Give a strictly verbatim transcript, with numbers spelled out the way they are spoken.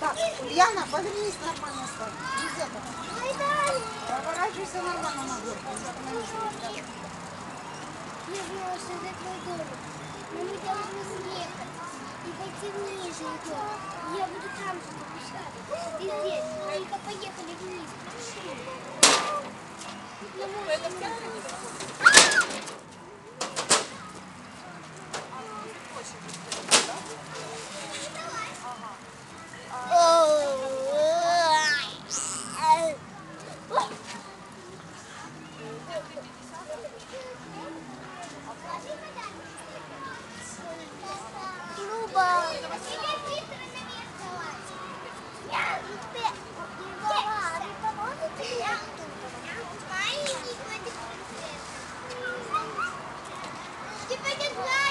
Так, Ульяна, повернись нормально, стой. Где-то. Поворачивайся нормально на горку. Я знала, что это твой дом. Но мы должны съехать и пойти ниже его. Я буду там же написать. Ты здесь. Только поехали вниз. Это вся Ты пойдешь